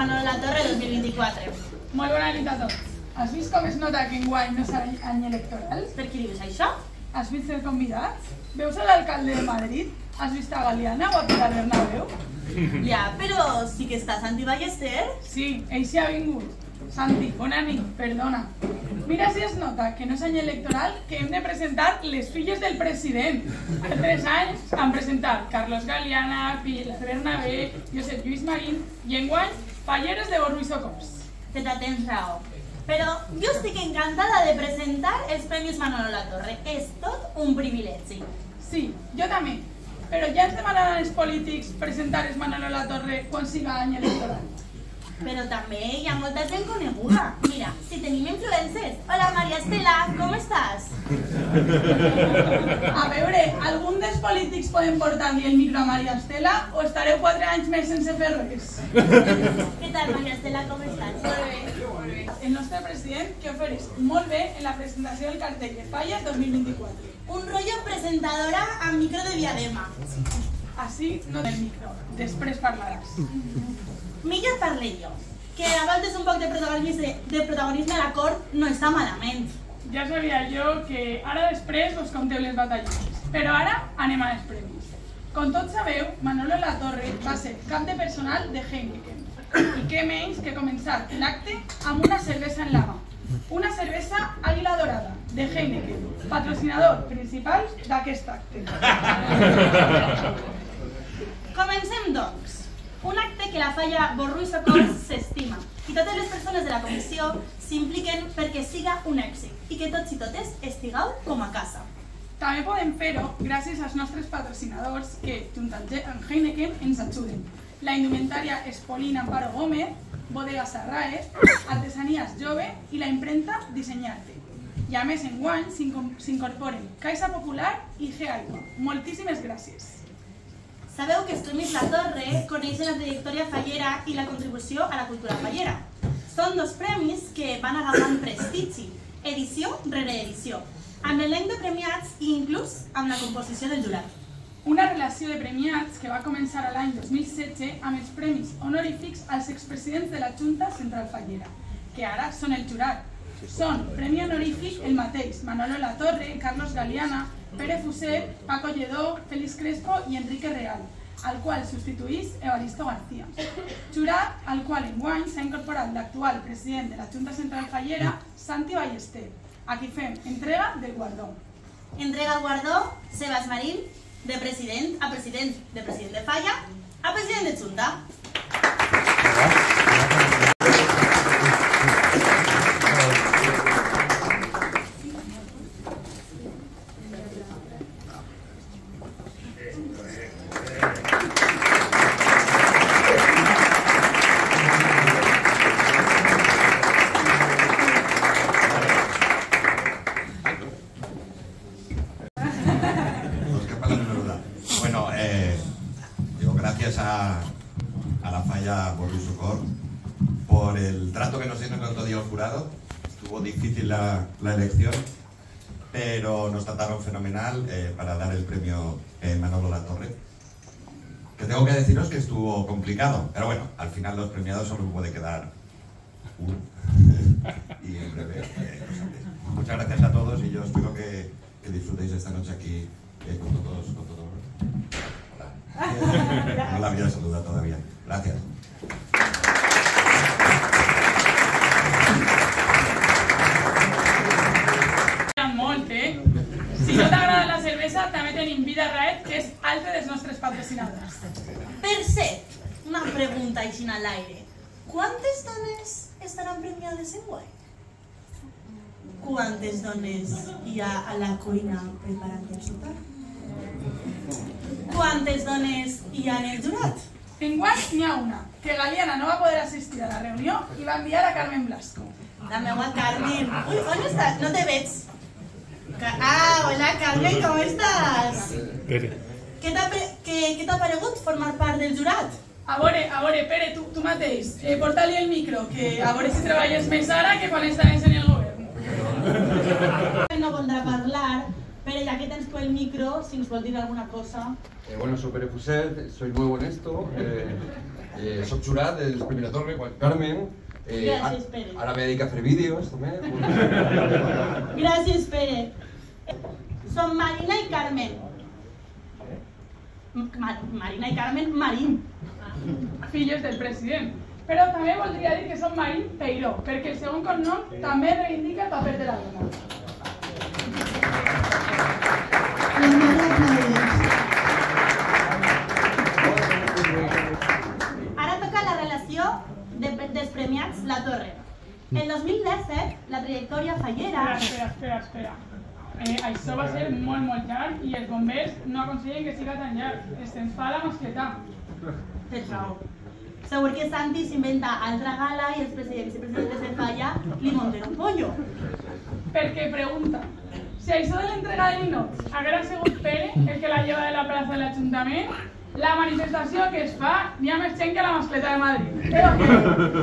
Manolo Latorre 2024. Molt bona nit a tots. Has vist com es nota que enguany no serà any electoral? Per què dius això? Has vist els convidats? Veus l'alcalde de Madrid? Has vist a Galiana o a Pilar Bernabéu? Ja, però sí que està Santi Ballester. Sí, ell s'hi ha vingut. Santi, bona nit, perdona. Mira si es nota que no és any electoral que hem de presentar les filles del president. Fa 3 anys han presentat Carlos Galiana, Pilar Bernabé, Josep Lluís Marín i enguany Falleres de Borrú i Socors. Teta, tens raó. Però jo estic encantada de presentar els Premis Manolo Latorre. És tot un privilegi. Sí, jo també. Però ja ens demanaran els polítics presentar els Manolo Latorre quan siga any electoral. Però també hi ha molta gent coneguda. Mira, si tenim influencers. Hola, Maria Estela, com estàs? A veure, algun dels polítics poden portar-li el micro a Maria Estela o estareu 4 anys més sense fer res? Què tal, Maria Estela, com estàs? Molt bé. El nostre president que ofereix molt bé en la presentació del cartell de Falla 2024. Un rotllo presentadora amb micro de diadema. Així no del micro, després parlaràs. Millor parle jo, que a voltes un poc de protagonisme a la cort no està malament. Ja sabia jo que ara després us conteu les batalles, però ara anem als premis. Com tots sabeu, Manolo Latorre va ser cap de personal de Heineken. I què menys que començar l'acte amb una cervesa en la mà. Una cervesa Àguila Dorada, de Heineken, patrocinador principal d'aquest acte. Comencem, doncs. Un acte que la Falla Borrú i Socors s'estima i totes les persones de la comissió s'impliquen perquè siga un èxit i que tots i totes estigueu com a casa. També podem fer-ho gràcies als nostres patrocinadors que, junt amb Heineken, ens ajuden. La indumentària Espolina Amparo Gómez, Bodega Sarraez, Artesanies Jove i la imprenta Dissenyarte. I a més, enguany s'incorporen Caixa Popular i G-Aigua. Moltíssimes gràcies. Sabeu que els Premis Latorre coneixen la trajectòria fallera i la contribució a la cultura fallera. Són 2 premis que van agafant prestigi, edició rere edició, amb l'elenc de premiats i inclús amb la composició del jurat. Una relació de premiats que va començar l'any 2016 amb els premis honorífics als expresidents de la Junta Central Fallera, que ara són el jurat. Són premi honorífic el mateix Manolo Latorre, Carlos Galiana, Pere Fuset, Paco Lledó, Félix Crespo i Enrique Real, al qual substituís Evaristo García. Jurat al qual enguany s'ha incorporat l'actual president de la Junta Central Fallera, Santi Ballester, a qui fem entrega del guardó. Entrega el guardó Sebas Marín, de president a president de Falla a president de Junta. A la Falla Borrú y Socors por el trato que nos dieron el otro día el jurado. Estuvo difícil la elección, pero nos trataron fenomenal para dar el premio Manolo Latorre. Que tengo que deciros que estuvo complicado, pero bueno, al final los premiados solo puede quedar uno. Y en breve lo sabréis. Muchas gracias a todos y yo espero que disfrutéis esta noche aquí con todos. No la había saludado todavía. Gracias. Molt, Si no t'agrada la cervesa, també tenim Vida Raed, que és altre dels nostres patrocinadors. Per cert, una pregunta així a l'aire. Quantes dones estaran premiades enguany? Quantes dones hi ha a la cuina preparant el sopar? Quantes dones hi ha en el jurat? Enguany n'hi ha una, que Galiana no va poder assistir a la reunió i va enviar a Carmen Blasco. La meva Carmen. Ui, on estàs? No te veig. Hola Carmen, com estàs? Què t'ha paregut formar part del jurat? A veure, Pere, tu mateix, porta-li el micro, que a veure si treballes més ara que quan estaves en el govern. No voldrà parlar, Pere, ya que tens tú el micro, si nos puedes decir alguna cosa. Bueno, soy Pere Fuset, soy nuevo en esto. Soy jurat del Premi La Torre, Carmen. Gràcies, Pere. Ara me dedico a fer vídeos, també. Gràcies, Pere. Som Marina i Carmen. Marina i Carmen Marín. Filles del president. Però també voldria dir que som Marín Peiró, perquè el segon cognom també reivindica el paper de la dona. Ara toca la relació dels premiats La Torre. El 2017, la trajectòria fallera... Espera. Això va ser molt llarg i els bombers no aconsellen que siga tan llarg. Se'ns fa la mascletà. Tens raó. Segur que Santi s'inventa altra gala i els presidents i presidentes de Falla li munten un pollo. Perquè pregunta, si això de l'entrega de ninots haguera sigut Pere el que la lleva de la plaça de l'Ajuntament, la manifestació que es fa n'hi ha més gent que a la mascleta de Madrid.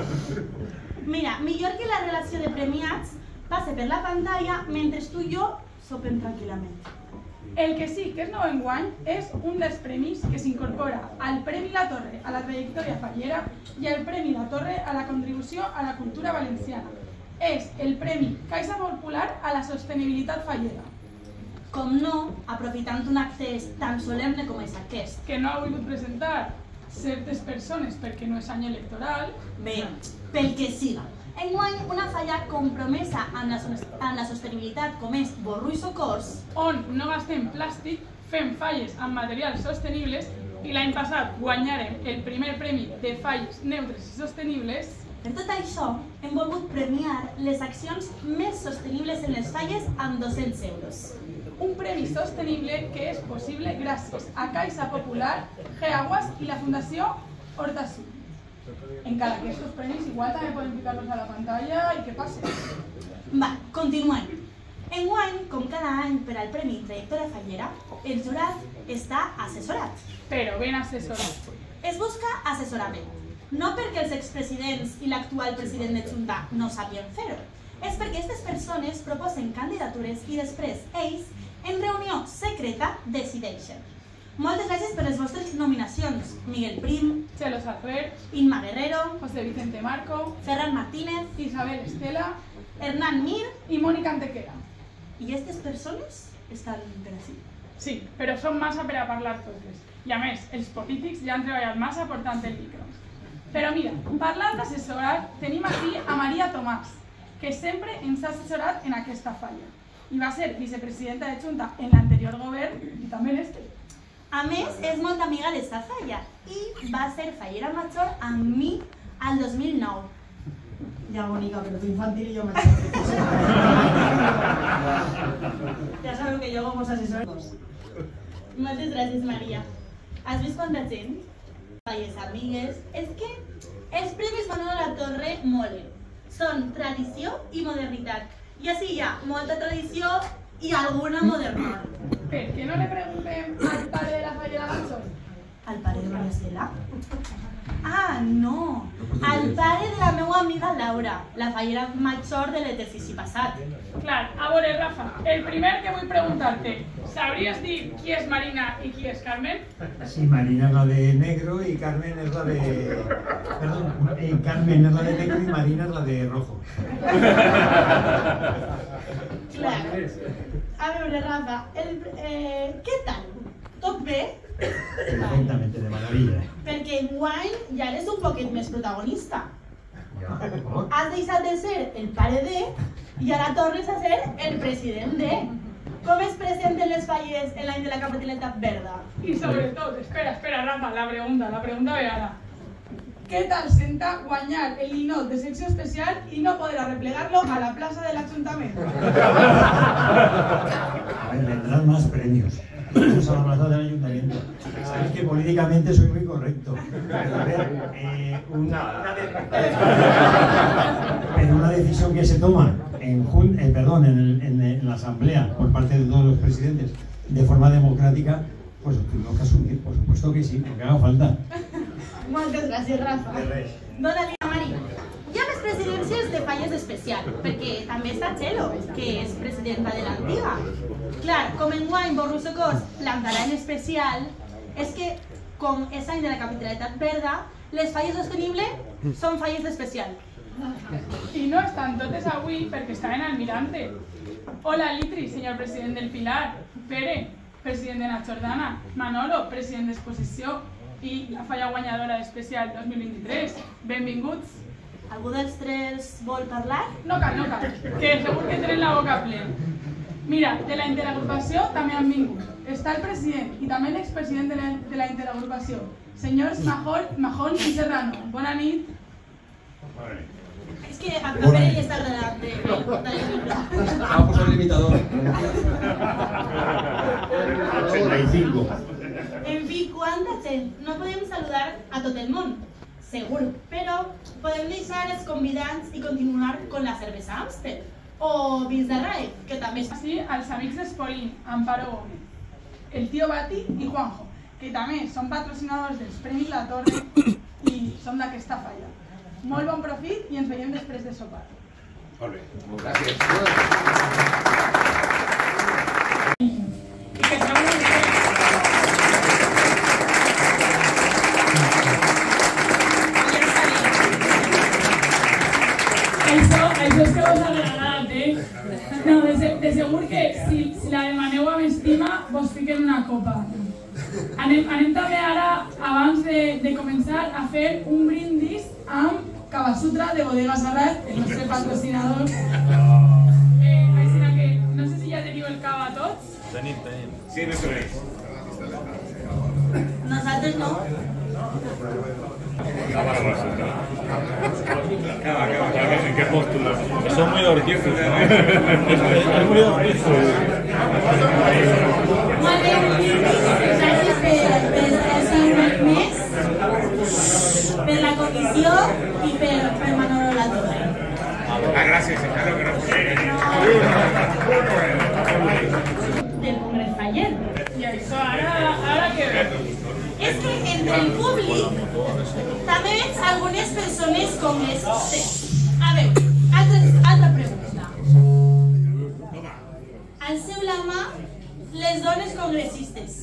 Mira, millor que la relació de premiats passe per la pantalla mentre tu i jo sopem tranquil·lament. El que sí que és nou enguany és un dels premis que s'incorpora al Premi La Torre a la trajectòria fallera i al Premi La Torre a la contribució a la cultura valenciana. És el Premi Caixa Popular a la sostenibilitat fallera. Com no, aprofitant un acte tan solemne com és aquest. Que no ha volgut presentar certes persones perquè no és any electoral. Bé, pel que siga. Enguany, una falla compromesa amb la sostenibilitat com és Borru i Socors, on no gastem plàstic, fem falles amb materials sostenibles i l'any passat guanyarem el primer premi de falles neutres i sostenibles. Per tot això, hem volgut premiar les accions més sostenibles en les falles amb 200 euros. Un premi sostenible que és possible gràcies a Caixa Popular, Geaguas i la Fundació Horta Sud. Encara que estos premis igual també poden ficar-los a la pantalla i que passe. Va, continuem. Enguany, com cada any per al Premi Trajectòria Fallera, el jurat està assessorat. Però ben assessorat. Es busca assessorament. No perquè els expresidents i l'actual president de Junta no sàpien fer-ho. És perquè aquestes persones proposen candidatures i després ells, en reunió secreta, decideixen. Moltes gràcies per les vostres nominacions. Miguel Prim, Chelo Safer, Inma Guerrero, José Vicente Marco, Ferran Martínez, Isabel Estela Hernán Mir i Mónica Antequera. I aquestes persones estan per així. Sí, però són massa per a parlar totes. I a més, els polítics ja han treballat massa portant el micro. Però mira, parlant d'assessorat, tenim aquí a Maria Tomàs, que sempre ens ha assessorat en aquesta falla. I va ser vicepresidenta de Junta en l'anterior govern i també en este. A més, és molt amiga d'esta falla i va ser fallera major amb mi al 2009. Ya, Mónica, pero tú infantil y yo major. Ya sabeu que jo com els assessors. Moltes gràcies, Maria. Has vist quanta gent? Falles amigues. És que els premis Manolo La Torre molen. Són tradició i modernitat. I així hi ha molta tradició i alguna modernor. Per què no le preguntem al pare de la fallera major? Al pare de Maria Estela? Ah, no! Al pare de la meva amiga Laura, la fallera major de l'exercici passat. Clar, a veure, Rafa, el primer que vull preguntar-te, sabries dir qui és Marina i qui és Carmen? Sí, Marina es la de negro y Carmen es la de... Perdón, Carmen es la de negro y Marina es la de rojo. Clar. A veure, Rafa, què tal? Tot bé? Perfectamente, de maravilla. Perquè enguany ja eres un poquet més protagonista. Ja, per favor. Has deixat de ser el pare de i ara tornes a ser el president de. Com es presenten les falles en l'any de la capitaleta verda? I sobretot, espera, Rafa, la pregunta ve ara. Què tal senta guanyar el ninot de secció especial i no poder arreplegar-lo a la plaça de l'Ajuntament? A ver, vendrán más premios. Vamos a la plaza del ayuntamiento. Sabéis que políticamente soy muy correcto. Pero a ver, una decisión que se toma en la asamblea por parte de todos los presidentes de forma democrática, pues tengo que asumir, por supuesto que sí, porque haga falta. Moltes gràcies, Rafa. Dóna-li a Maria. Hi ha més presidències de falles especials. especial, perquè també està Txelo, que és presidenta de l'antiga. Clar, com enguany Borrus Socors plantarà en especial, és que, com és any de la capitalitat verda, les falles sostenibles són falles d'especial. I no estan totes avui perquè estaven al Mirante. Hola, Litri, senyor president del Pilar. Pere, president de Natxordana. Manolo, president d'Exposició. I la falla guanyadora d'Especial 2023. Benvinguts. Algú dels tres vol parlar? No cal, que segur que tenen la boca plena. Mira, de la interagrupació també han vingut. Està el president i també l'expresident de la interagrupació, senyors Majón i Serrano. Bona nit. És que a Pere ja està redat de l'equilibri. Vamos a posar el limitador. 85. En fi, quanta gent! No podem saludar a tot el món, segur, però podem deixar els convidats i continuar con la cervesa Amstel o vins de Rae, que també és... Sí, als amics d'Espolín, Amparo Gómez, el tío Bati i Juanjo, que també són patrocinadors dels Premis La Torre i són d'aquesta falla. Molt bon profit i ens veiem després de sopar. Molt bé, gràcies. Això és que vos ha agradat, No, de segur que si la demaneu amb estima, vos fiquen una copa. Anem també ara, abans de començar, a fer un brindis amb Kavasutra de Bodega Serrat, el nostre patrocinador. Així que no sé si ja teniu el cava tots. Tenim. Sí, no tenéis. Nosaltres no. ¿En qué postura? Son muy orquíferos. Es muy orquífero. Molt bé, gràcies per més, per la comissió i per Manolo La Torre. Gràcies, claro, gràcies. Del Congrés Faller. I això ara què ve? És que entre el públic també veig algunes persones congressistes. A veure, altra pregunta. Alceu la mà les dones congressistes.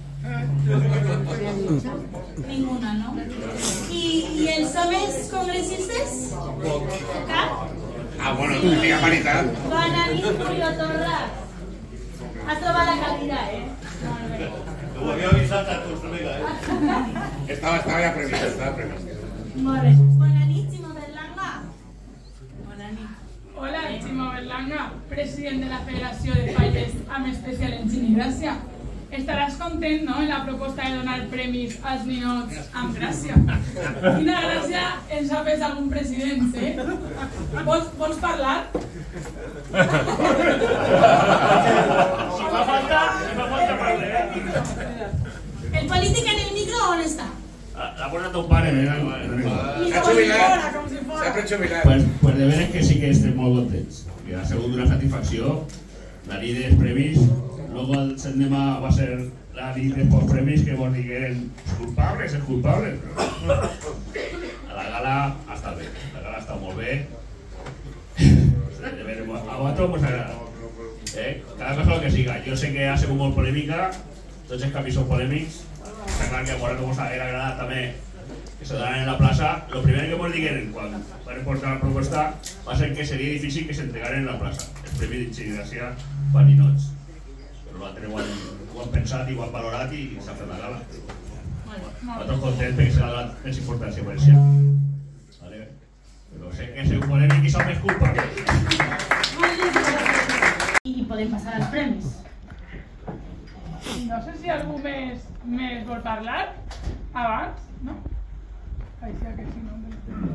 Ninguna, no? I els homes congressistes? Cap? Bueno, diga paritat. Bona nit, Julio Torras. Has trobat la cadira, Molt bé. Ho havia avisat a tots, vinga, Estava ja previst, Molt bé. Bona nit, Ximo Berlanga. Bona nit. Hola, Ximo Berlanga, president de la Federació de Falles amb especial enginy i gràcia. Estaràs content, no?, en la proposta de donar premis als ninots amb gràcia. Quina gràcia ens ha fet algun president, Vols parlar? Si fa falta parlar. El polític en el micro, on està? La posat un pare, S'ha jubilat. S'ha prejubilat. Pues de veres que sí que estem molt contents. Que ha sigut una satisfacció la nit dels premis. Luego el l'endemà va ser la nit dels postpremis que vos digueren culpables, culpables. A la gala ha estat bé. La gala ha estat molt bé. De veres, a vosaltres us agrada. Cada cosa el que siga. Jo sé que ha sigut molt polèmica, tots els canvis són polèmics. Està clar que a vosaltres us hauria agradat també que se donaran en la plaça. El primer que ens digueren quan van portar la proposta va ser que seria difícil que s'entregaren en la plaça. El premi d'Incidència per ninots. Però l'altre ho han pensat i ho han valorat i s'ha fet la gala. Nosaltres contents perquè s'ha donat més importància per això. Però sé que ha sigut polèmic i som més culpables. I podem passar als premis. No sé si algú més vol parlar abans, no? Així que si no...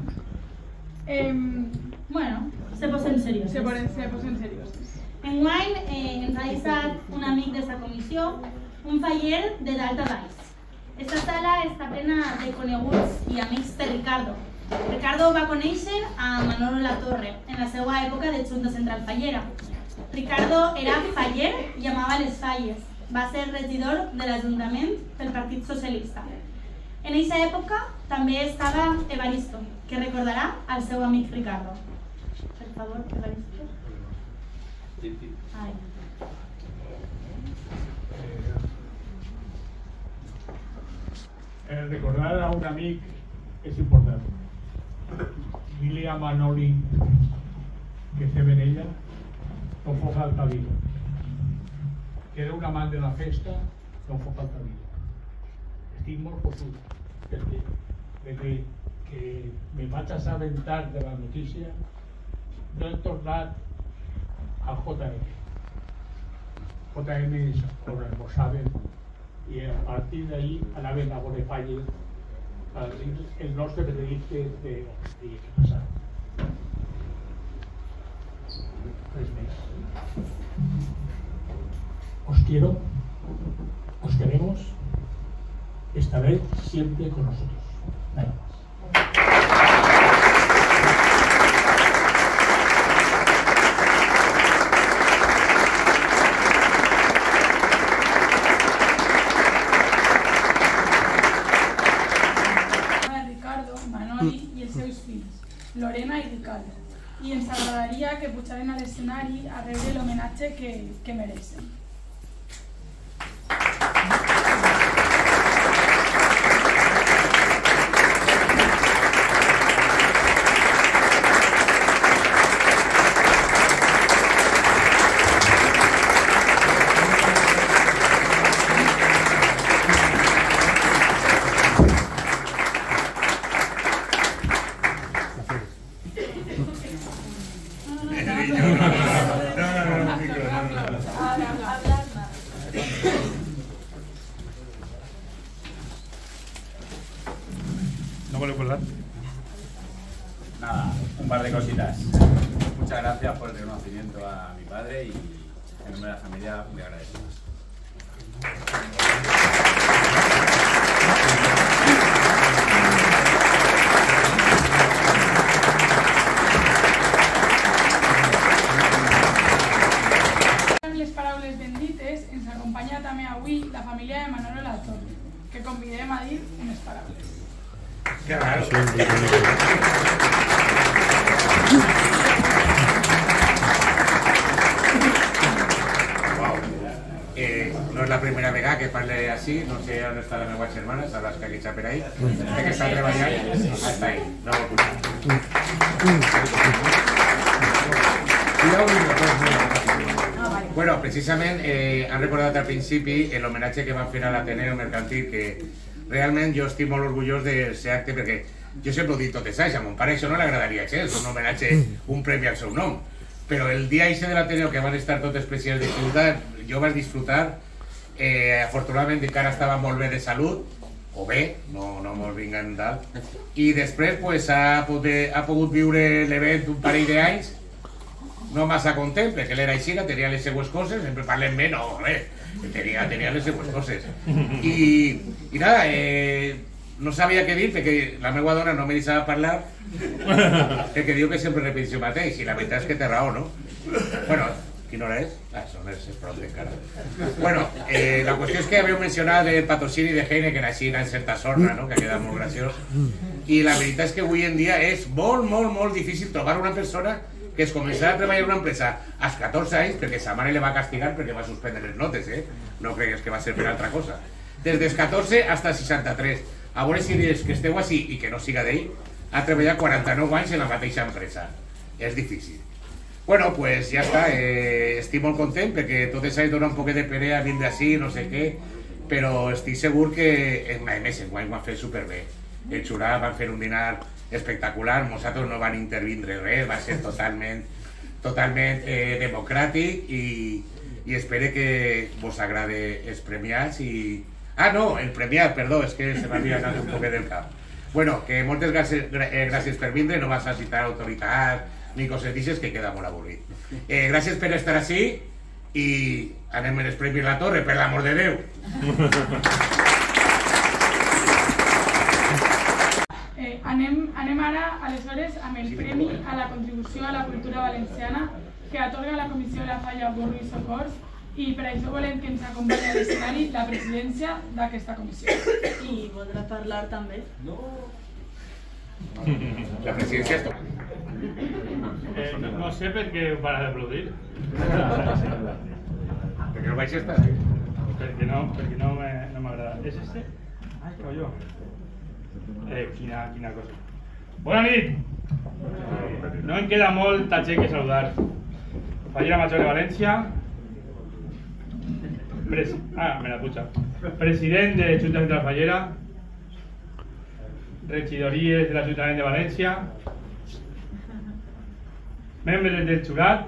Bueno, se posen serios. Se posen serios. Enguany ens ha deixat un amic de la comissió, un faller de dalt a baix. Esta sala està plena de coneguts i amics de Ricardo. Ricardo va conèixer a Manolo La Torre en la seva època de Junta Central Fallera. Ricardo era faller i amava les falles. Va ser regidor de l'Ajuntament pel Partit Socialista. En aquesta època també estava Evaristo, que recordarà al seu amic Ricardo. por favor, organizador. Ay. Recordar a un amic és important. Dir-li a Manoli que estem en ella no fa falta dir-ho. Que era un amant de la festa, no fa falta dir-ho. Estic molt fotut perquè que me vaig assabentar de la notícia, no he tornat al JM. JM és on ho saben, i a partir d'ahir anaven a Bonefalles a dir el nostre veredicte de què ha passat. Res més. Os quiero, os queremos, estaré siempre con nosotros. Nada más. I els seus fills, Lorena i Ricardo, i ens agradaria que pujaren a l'escenari a rebre l'homenatge que mereixen. ¿No vuelvo a colgar? Nada, un par de cositas. Muchas gracias por el reconocimiento a mi padre y en nombre de la familia muy agradecidos. Amb les paraules bendites ens acompanya també avui la família de Manolo Latorre, que convidem a dir unes paraules. Qué raro. No és la primera vegada que parle així, no sé on està la meva germana, sabràs que aquí per ahí, que està treballant, hasta ahí, no ho puc. Bueno, precisament han recordat al principi l'homenatge que van fer a l'Ateneu Mercantil, que realment jo estic molt orgullós de ser acte, perquè jo sempre ho dic totes anys, a mon pare això no li agradaria gens, un homenatge, un premi al seu nom, però el dia eixe de l'Ateneu que van estar totes presidents de ciutat, jo vaig disfrutar, afortunadament encara estava molt bé de salut, o bé, no molt vingant dalt, i després ha pogut viure l'event un parell d'anys, no massa content, perquè l'era així, tenia les seues coses, sempre parlem bé, no, bé, tenia les seues coses. I nada, no sabia què dir, perquè la meva dona no me deixava parlar, perquè diu que sempre repeteixo el mateix, i la veritat és que té raó, no? Bueno, quina hora és? Ah, són les prop d'encara. Bueno, la qüestió és que haveu mencionat el patrocini de Heineken així en certa sorna, no? Que ha quedat molt graciós. I la veritat és que avui en dia és molt difícil trobar una persona que es començarà a treballar en una empresa als 14 anys, perquè sa mare le va castigar perquè va suspendre les notes, no cregues que va ser per altra cosa. Des dels 14 fins als 63. A veure si dius que esteu així i que no siga d'ell, ha treballat 49 anys en la mateixa empresa. És difícil. Bueno, pues ja està, estic molt content perquè tot això dona un poc de perea vindre així, no sé què, però estic segur que, a més, enguany ho han fet superbé. El jurat van fer un dinar espectacular, nosaltres no van intervindre res, va ser totalment democràtic i espero que vos agrade els premiats i... Ah, no, el premiat, perdó, és que se m'havia anat un poc del cap. Bueno, que moltes gràcies per vindre, no vas a citar autoritat ni coses d'aixes, que queda molt avorrit. Gràcies per estar així i anem en els premis La Torre, per l'amor de Déu. Anem ara, aleshores, amb el premi a la contribució a la cultura valenciana que atorga la Comissió de la Falla Borro i Socors, i per això volem que ens acompanyi a l'escenari la presidència d'aquesta comissió. I voldrà parlar també? La presidència és No sé per què heu parat d'aplaudir. Perquè el baix està bé. Perquè no m'agrada. És este? Ai, colló. Quina cosa. Bona nit! No em queda molta gent que saludar. Fallera Major de València. Me la pucha. President de Junta Central Fallera. Regidories de l'Ajuntament de València. Membres del jurat.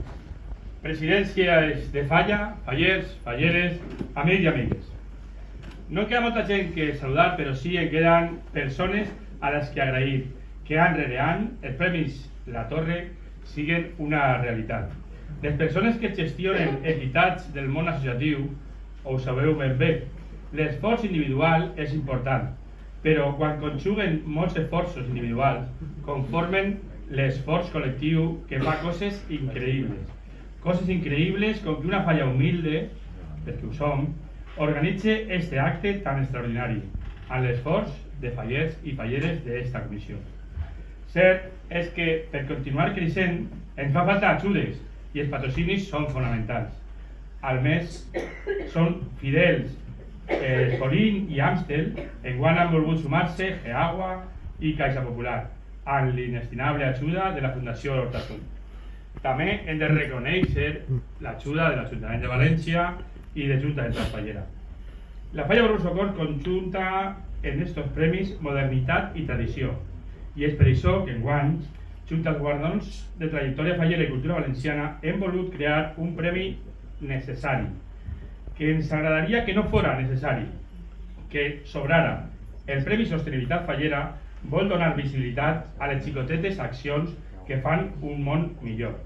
Presidències de Falla, fallers, falleres, amics i amigues. No em queda molta gent que saludar, però sí em queden persones a les que agrair que any rere any els Premis La Torre siguin una realitat. Les persones que gestionen entitats del món associatiu, ho sabeu ben bé, l'esforç individual és important, però quan conjuguen molts esforços individuals, conformen l'esforç col·lectiu que fa coses increïbles. Coses increïbles com que una falla humilde, perquè ho som, organitze este acte tan extraordinari, amb l'esforç de fallers i falleres d'esta comissió. Cert és que per continuar creixent ens fa falta ajudes i els patrocinis són fonamentals. Al mes són fidels Solín i Amstel, enguany han volgut sumar-se Geagua i Caixa Popular, amb l'inestimable ajuda de la Fundació Hortasun. També hem de reconèixer l'ajuda de l'Ajuntament de València i de Junta Central Fallera. La Falla Borrul Socors conjunta en estos premis modernitat i tradició, i és per això que enguany, junt als guardons de trajectòria fallera i cultura valenciana, hem volut crear un premi necessari, que ens agradaria que no fora necessari, que sobrara. El Premi Sostenibilitat Fallera vol donar visibilitat a les xicotetes accions que fan un món millor.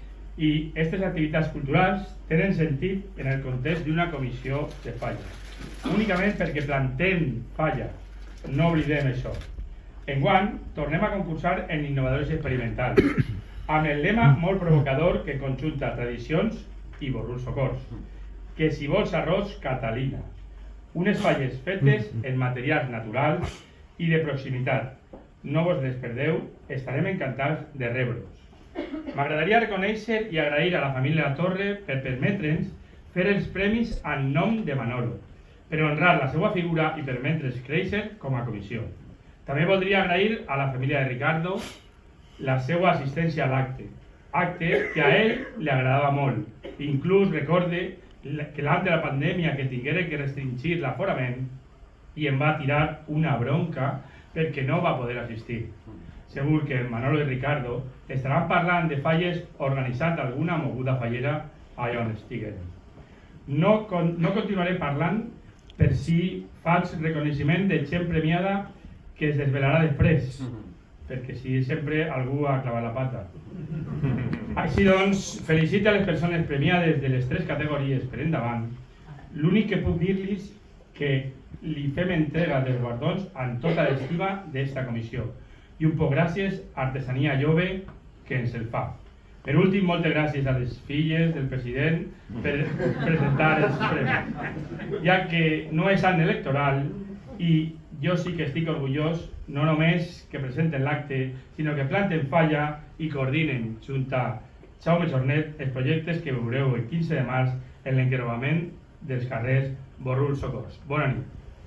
I aquestes activitats culturals tenen sentit en el context d'una comissió de falla. Únicament perquè plantem falla. No oblidem això. Enguany, tornem a concursar en innovadors experimentals, amb el lema molt provocador que conjunta tradicions i Borrul Socors, que si vols arròs, Catalina. Unes falles fetes en materials naturals i de proximitat. No vos les perdeu, estarem encantats de rebre-vos. M'agradaria reconèixer i agrair a la família La Torre per permetre'ns fer els premis en nom de Manolo, per honrar la seva figura i permetre'ns créixer com a comissió. També voldria agrair a la família de Ricardo la seva assistència a l'acte, acte que a ell li agradava molt. Inclús recorde que l'any de la pandèmia que tinguera que restringir l'aforament i em va tirar una bronca perquè no va poder assistir. Segur que Manolo i Ricardo estaran parlant de falles organitzant alguna moguda fallera allà on estiguen. No continuaré parlant per si faig reconeixement de gent premiada que es desvelarà després, perquè si sempre algú ha clavat la pata. Així doncs, felicito a les persones premiades de les 3 categories per endavant. L'únic que puc dir-los que li fem entrega dels guardons amb tota l'estima d'esta comissió i un poc gràcies a Artesania Jove que ens el fa. Per últim, moltes gràcies a les filles del president per presentar els premis, ja que no és any electoral i jo sí que estic orgullós no només que presenten l'acte, sinó que planten falla i coordinen junt a Jaume Jornet els projectes que veureu el 15 de març en l'encreuament dels carrers Borrul Socors. Bona nit.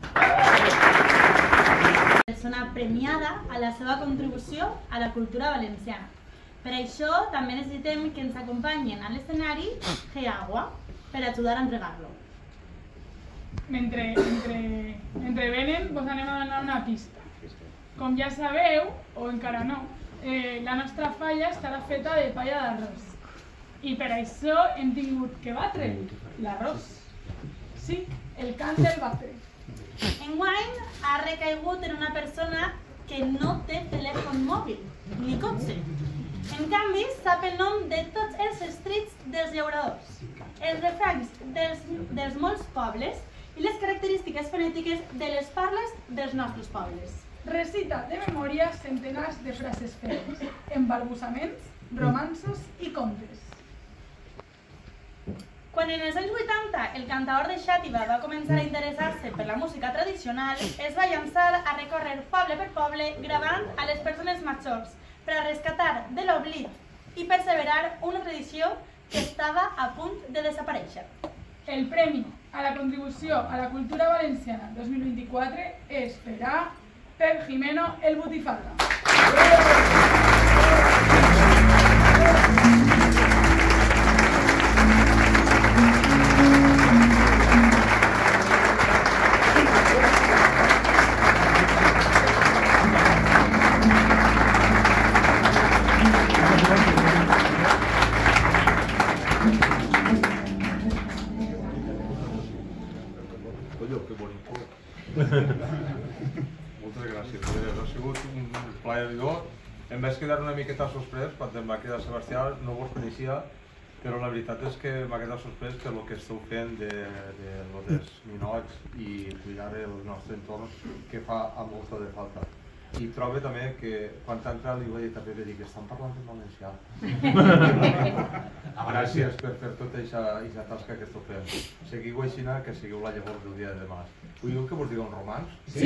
Persona premiada a la seva contribució a la cultura valenciana. Per això també necessitem que ens acompanyen a l'escenari Geagua per ajudar a entregar-lo. Mentre venen, vos anem a donar una pista. Com ja sabeu, o encara no, la nostra falla estarà feta de palla d'arròs. I per això hem tingut que batre l'arròs. Sí, el cant del batre. Enguany ha recaigut en una persona que no té telèfon mòbil, ni cotxe. En canvi, sap el nom de tots els estrits dels llauradors, els refranys dels molts pobles i les característiques fonètiques de les parles dels nostres pobles. Recita de memòria centenars de frases fetes, embalbussaments, romanços i contes. Quan en els anys 80 el cantaor de Xàtiva va començar a interessar-se per la música tradicional, es va llançar a recórrer poble per poble gravant a les persones majors per a rescatar de l'oblit i perseverar una tradició que estava a punt de desaparèixer. El Premi a la Contribució a la Cultura Valenciana 2024 és per a Pep Jimeno el Botifarra. Moltes gràcies. Ha sigut un plaer i tot. Em vaig quedar una miqueta sorprès quan em va quedar Sebastià, no vos coneixia, però la veritat és que m'ha quedat sorprès per el que esteu fent dels ninots i cuidar el nostre entorn, que fa a molta de falta. I trobo també que quan t'ha entrat li vaig dir també que estan parlant en valencià. Gràcies per fer tota aquesta tasca que esteu fent. Seguiu així, que seguiu la llavor del dia de demà. Vull que vos digui un romans? Sí!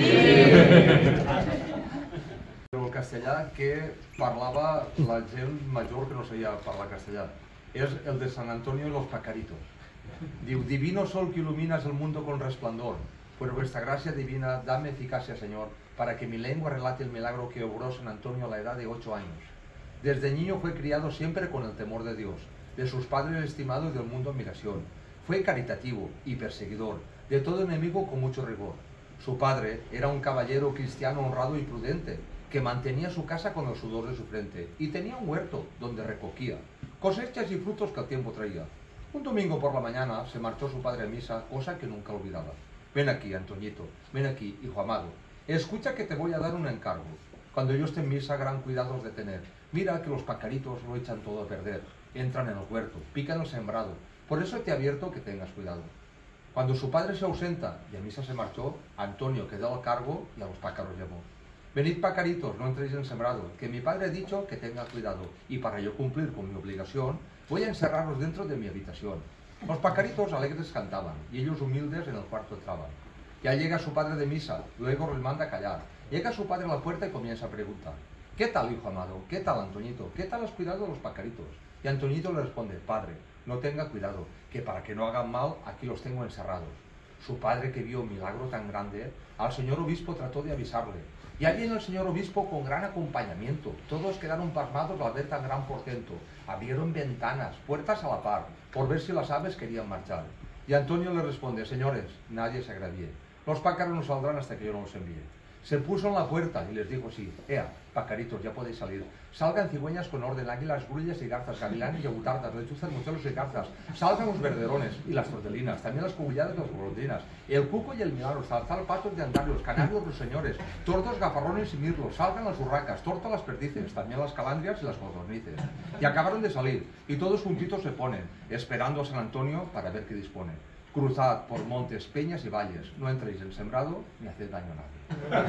El castellà que parlava la gent major que no sabia parlar castellà és el de San Antonio y los Pacaritos. Diu, divino sol que iluminas el mundo con resplandor, por vuestra gracia divina dame eficacia, Señor, para que mi lengua relate el milagro que obró San Antonio a la edad de 8 años. Desde niño fue criado siempre con el temor de Dios, de sus padres estimado y del mundo admiración. Fue caritativo y perseguidor, de todo enemigo con mucho rigor. Su padre era un caballero cristiano honrado y prudente, que mantenía su casa con el sudor de su frente, y tenía un huerto donde recogía cosechas y frutos que el tiempo traía. Un domingo por la mañana se marchó su padre a misa, cosa que nunca olvidaba. Ven aquí, Antoñito, ven aquí, hijo amado. Escucha que te voy a dar un encargo. Cuando yo esté en misa, gran cuidado has de tener. Mira que los pacaritos lo echan todo a perder. Entran en el huerto, pican el sembrado. Por eso te advierto que tengas cuidado. Cuando su padre se ausenta y a misa se marchó, Antonio quedó al cargo y a los pájaros llamó. Venid pacaritos, no entréis en sembrado, que mi padre ha dicho que tenga cuidado, y para yo cumplir con mi obligación, voy a encerrarlos dentro de mi habitación. Los pacaritos alegres cantaban, y ellos humildes en el cuarto entraban. Ya llega su padre de misa, luego les manda callar. Llega su padre a la puerta y comienza a preguntar. ¿Qué tal, hijo amado? ¿Qué tal, Antoñito? ¿Qué tal has cuidado de los pacaritos? Y Antoñito le responde, padre, no tenga cuidado, que para que no hagan mal, aquí los tengo encerrados. Su padre, que vio un milagro tan grande, al señor obispo trató de avisarle. Ya viene el señor obispo con gran acompañamiento. Todos quedaron pasmados al ver tan gran portento. Abrieron ventanas, puertas a la par, por ver si las aves querían marchar. Y Antonio le responde, señores, nadie se agravie. Los pájaros no saldrán hasta que yo no los envíe. Se puso en la puerta y les dijo así, ea, pacaritos, ya podéis salir. Salgan cigüeñas con orden, águilas, grullas y garzas, gavilanes y agutardas, lechuzas, mochuelos y garzas. Salgan los verderones y las tortelinas, también las cogulladas y las golondrinas. El cuco y el milagro, salzar patos de andarios, canarios ruiseñores, tordos, gafarrones y mirlos. Salgan las urracas, tortas las perdices, también las calandrias y las codornices. Y acabaron de salir, y todos juntitos se ponen, esperando a San Antonio para ver qué dispone. Cruzad por montes, peñas y valles, no entréis en sembrado ni haced daño a nadie.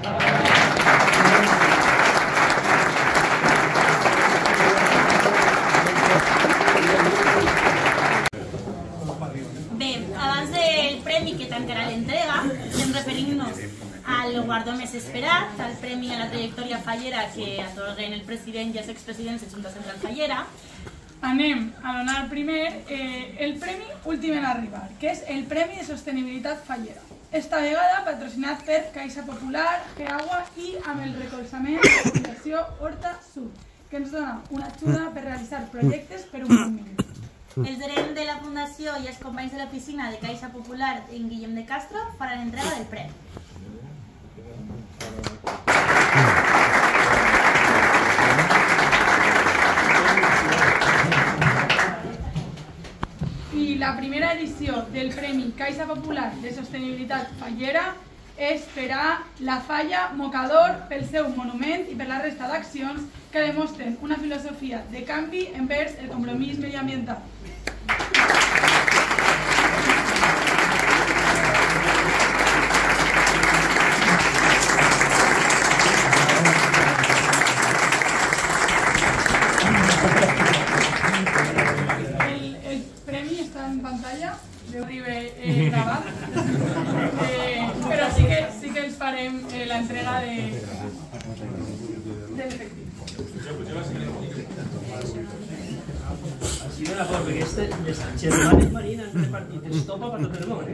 Bé, abans del premi que tancarà l'entrega, estem referint-nos al guardó més esperat, al premi a la trajectòria fallera que atorguen el president i els expresidents de Junta Central Fallera. Anem a donar primer el Premi Últim en Arribar, que és el Premi de Sostenibilitat Fallera. Esta vegada patrocinat per Caixa Popular, Geagua i amb el recolzament de la Fundació Horta Sud, que ens dona una ajuda per realitzar projectes per un bon mínim. El gerent de la Fundació i els companys de l'oficina de Caixa Popular en Guillem de Castro faran entrega del premi. I la primera edició del Premi Caixa Popular de Sostenibilitat Fallera és per a la Falla Mocador pel seu monument i per la resta d'accions que demostren una filosofia de canvi envers el compromís mediambiental. El premi està en pantalla, deu arribar gravat, però sí que els farem l'entrega de l'efectiu. una cosa, perquè les germanes Marín han repartit estopa per tot el món,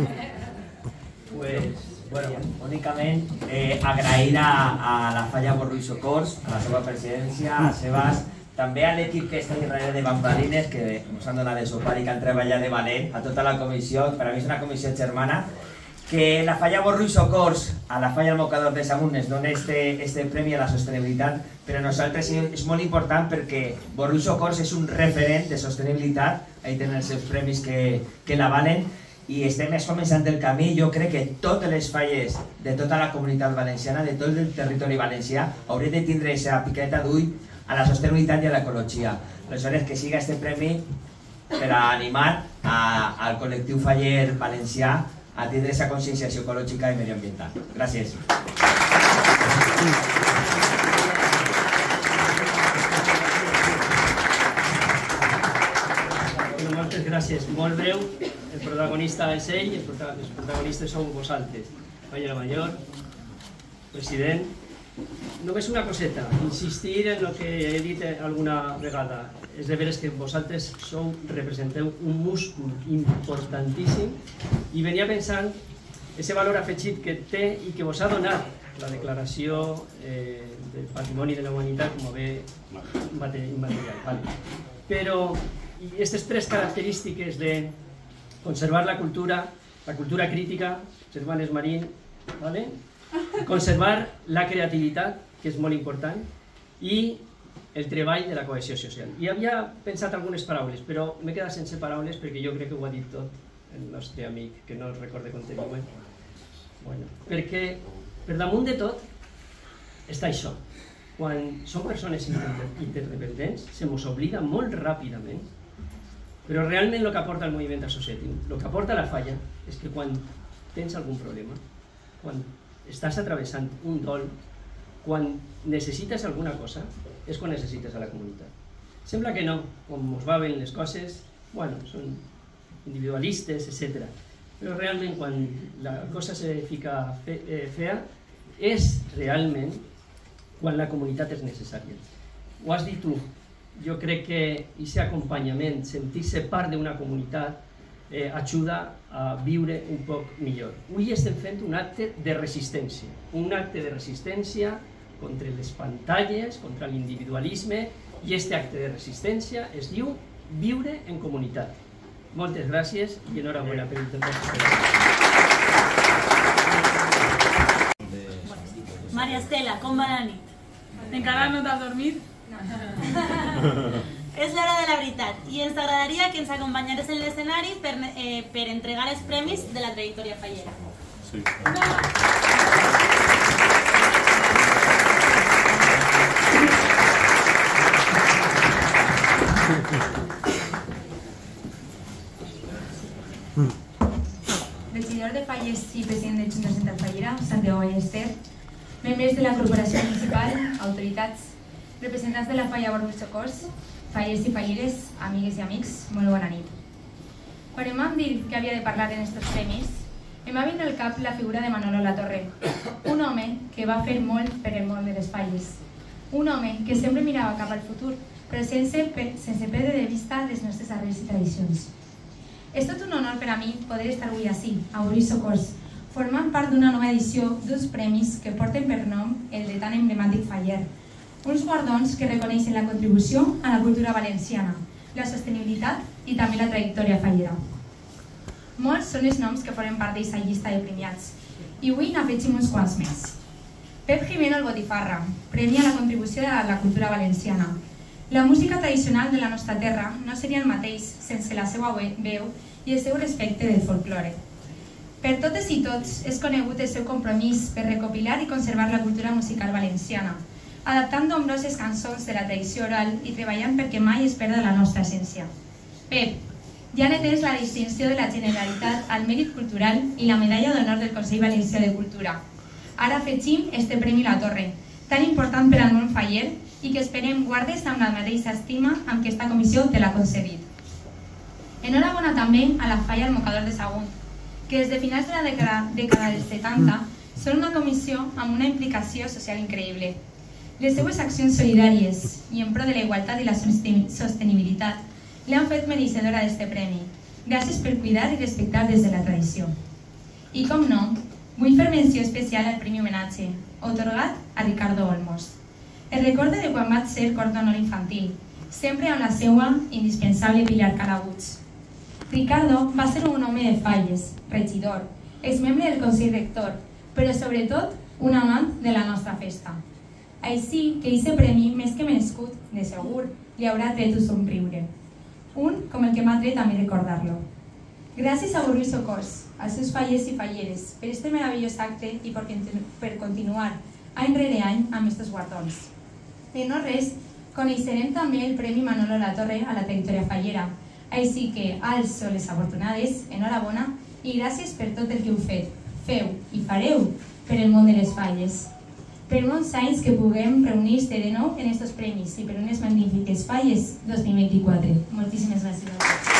Pues, bueno, únicament agrair a la Falla Borrell Socors, a la seva presidència, a Sebas, també a l'equip que està darrere de Bambalines, que ens han donat de sopar i que han treballat de valent, a tota la comissió, per a mi és una comissió germana, que la Falla Borrell Socors, a la Falla Mocador de Sagunt, es dona este premi a la sostenibilitat, però a nosaltres és molt important perquè Borrell Socors és un referent de sostenibilitat, ahí tenen els seus premis que l'avalen, i estem començant el camí. Jo crec que totes les falles de tota la comunitat valenciana, de tot el territori valencià, haurem de tindre aquesta piqueta d'ull a la sostenibilitat i a l'ecologia. Aleshores, que siga este premi per a animar al col·lectiu faller valencià a tindre aquesta conscienciació ecològica i medioambiental. Gràcies. Moltes gràcies. Molt breu. El protagonista és ell, els protagonistes sou vosaltres. Falla Major, president. Només una coseta, insistir en el que he dit alguna vegada. És de veres que vosaltres representeu un múscul importantíssim i venia pensant ese valor afegit que té i que vos ha donat la declaració del patrimoni de la humanitat com a bé immaterial. Però aquestes tres característiques de conservar la cultura crítica, germanes Marín, conservar la creativitat, que és molt important, i el treball de la cohesió social. I havia pensat algunes paraules, però m'he quedat sense paraules perquè jo crec que ho ha dit tot el nostre amic, que no el recorde com te diuen. Perquè per damunt de tot està això. Quan som persones interdependents, se mos oblida molt ràpidament, però realment el que aporta el moviment associatiu, el que aporta la Falla, és que quan tens algun problema, quan estàs atravessant un dol, quan necessites alguna cosa, és quan necessites a la comunitat. Sembla que no, com ens va bé les coses, són individualistes, etc. Però realment quan la cosa se fica fea, és realment quan la comunitat és necessària. Ho has dit tu, jo crec que aquest acompanyament, sentir-se part d'una comunitat, ajuda a viure un poc millor. Avui estem fent un acte de resistència, contra les pantalles, contra l'individualisme, i aquest acte de resistència es diu viure en comunitat. Moltes gràcies i enhorabona per intentar-ho. Maria Estela, com va la nit? Encara no t'has dormit? És l'hora de la veritat i ens agradaria que ens acompanyares en l'escenari per entregar els premis de la trajectòria fallera. Sí. Regidor de Falles i president de Junta Central Fallera, Santiago Ballester, membres de la corporació municipal, autoritats, representants de la Falla Borrell Socors, fallers i falleres, amigues i amics, molt bona nit. Quan em vam dir que havia de parlar en aquests premis, em va vindre al cap la figura de Manolo Latorre, un home que va fer molt per el món de les falles, un home que sempre mirava cap al futur, però sense perdre de vista les nostres arrels i tradicions. És tot un honor per a mi poder estar avui ací, a Borrell Socors, formant part d'una nova edició d'uns premis que porten per nom el de tan emblemàtic faller. Uns guardons que reconeixen la contribució a la cultura valenciana, la sostenibilitat i també la trajectòria fallera. Molts són els noms que formen part d'aquesta llista de premiats, i avui n'afegim uns quants més. Pep Jimeno el Botifarra, premi a la contribució a la cultura valenciana. La música tradicional de la nostra terra no seria el mateix sense la seva veu i el seu respecte del folklore. Per totes i tots és conegut el seu compromís per recopilar i conservar la cultura musical valenciana, adaptant nombroses cançons de la tradició oral i treballant perquè mai es perda la nostra essència. Pep, ja n'etens la distinció de la Generalitat al Mèrit Cultural i la Medalla d'Honor del Consell Valencià de Cultura. Ara afegim este Premi La Torre, tan important per al món faller i que esperem guardes amb la mateixa estima amb què esta comissió te l'ha concedit. Enhorabona també a la Falla al Mocador de Sagunt, que des de finals de la dècada dels 70 són una comissió amb una implicació social increïble. Les seues accions solidàries i en pro de la igualtat i la sostenibilitat li han fet mereixedora d'este premi. Gràcies per cuidar i respectar des de la tradició. I com no, vull fer menció especial al premi homenatge, otorgat a Ricardo Olmos. El recorde de quan vaig ser cor d'honor infantil, sempre amb la seua indispensable Pilar Calabuig. Ricardo va ser un home de Falles, regidor, exmembre del Consell Rector, però sobretot un amant de la nostra festa. Així que aquest premi, més que merescut, de segur, li haurà tret un somriure. Un com el que m'ha tret a mi recordar-lo. Gràcies a Borrui Socors, als seus fallers i falleres, per este meravellós acte i per continuar any rere any amb aquests guardons. De no res, coneixerem també el Premi Manolo Latorre a la trajectòria fallera. Així que, als o les afortunades, enhorabona i gràcies per tot el que heu fet, feu i fareu per el món de les falles. Per molts anys que puguem reunir-se de nou en aquests premis i per unes magnífiques falles 2024. Moltíssimes gràcies.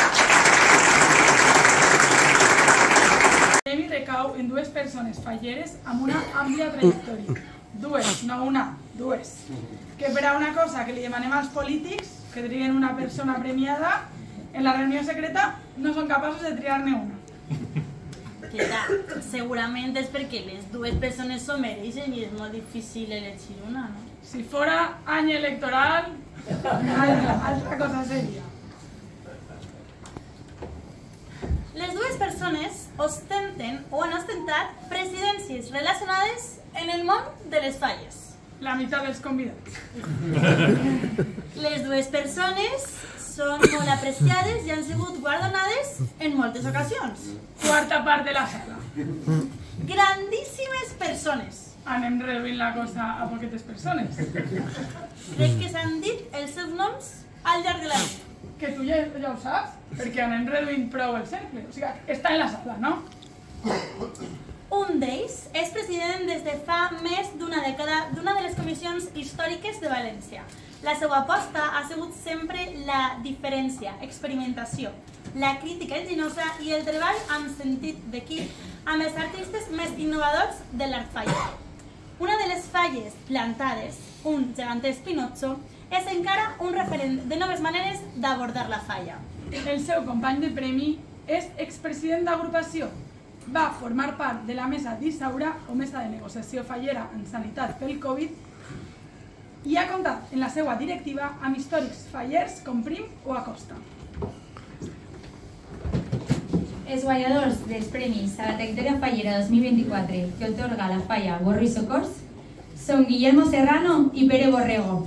El premi recau en dues persones falleres amb una àmplia trajectòria. Dues, no una, dues. Que per a una cosa que li demanem als polítics, que triguen una persona premiada, en la reunió secreta no són capaços de triar-ne una. Clar, segurament és perquè les dues persones s'ho mereixen i és molt difícil elegir una, no? Si fora any electoral, altra cosa seria. Les dues persones ostenten o han ostentat presidències relacionades en el món de les falles. La meitat dels convidats. Les dues persones són molt apreciades i han sigut guardonades en moltes ocasions. Quarta part de la sala. Grandíssimes persones. Anem reduint la cosa a poquetes persones. Crec que s'han dit els seus noms al llarg de la vida. Que tu ja ho saps, perquè anem reduint prou el cercle. O sigui, està en la sala, no? Un d'ells és president des de fa més d'una dècada d'una de les comissions històriques de València. La seva aposta ha sigut sempre la diferència, experimentació, la crítica enginyosa i el treball amb sentit d'equip amb els artistes més innovadors de l'art faller. Una de les falles plantades, un gegantesc Pinotxo, és encara un referent de noves maneres d'abordar la falla. El seu company de premi és expresident d'agrupació. Va formar part de la mesa d'Isaura, o mesa de negociació fallera en sanitat pel Covid, i ha comptat en la seva directiva amb històrics fallers com Prim o Acosta. Els guanyadors dels premis a la trajectòria fallera 2024 que otorga la falla Borrui Socors són Guillermo Serrano i Pere Borrego.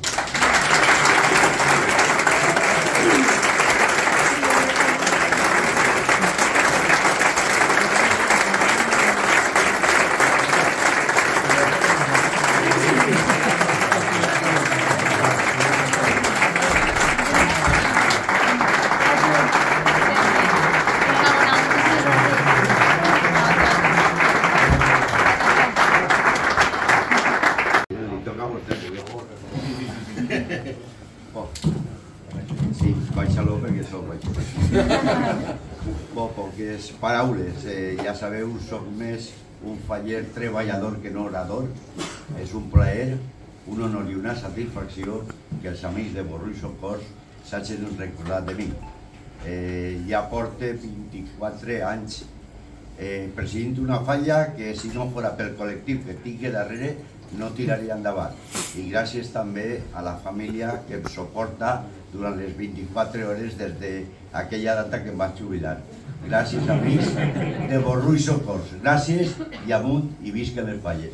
Poques paraules, ja sabeu, soc més un faller treballador que no orador. És un plaer, un honor i una satisfacció que els amics de Borrui Socors s'hagin recordat de mi. Ja porto 24 anys presidint una falla que si no fos pel col·lectiu que tinc darrere no tiraria endavant. I gràcies també a la família que em suporta durant les 24 hores des d'aquella data que em vaig jubilar. Gràcies, amics de Borrui Socors. Gràcies i amunt i visca les falles.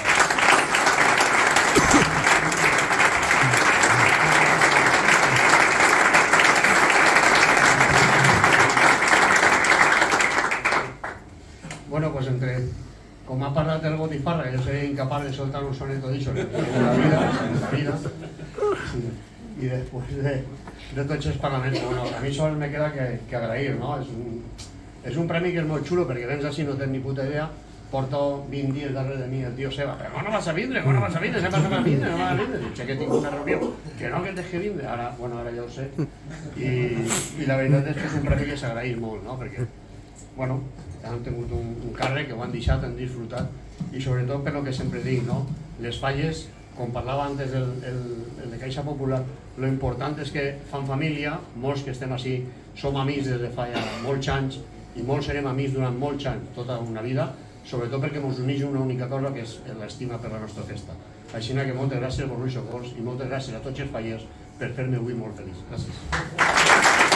Bueno, pues com ha parlat el Botifarra, yo soy incapaz de soltar un soneto dicho en la vida. Y después de tots els parlaments, bueno, a mi sol me queda que agrair, no? És un premi que és molt xulo perquè vens així, no tens ni puta idea, porto 20 dies darrere de mi el tio Seba, però no vas a vindre, sempre vas a vindre, no vas a vindre, dic que tinc una reunió, que no, que tens que vindre, ara ja ho sé, i la veritat és que és un premi que s'agraeix molt, no? Perquè, bueno, han tingut un càrrec que ho han deixat, han disfrutat, i sobretot per el que sempre dic, no? Les falles com parlava antes el de Caixa Popular, lo important és que fan família, molts que estem així som amics des de fa ja molts anys i molts serem amics durant molts anys, tota una vida, sobretot perquè ens uneix una única cosa que és l'estima per la nostra festa. Així que moltes gràcies, Borrull Socors, i moltes gràcies a tots els fallers per fer-me avui molt feliç. Gràcies.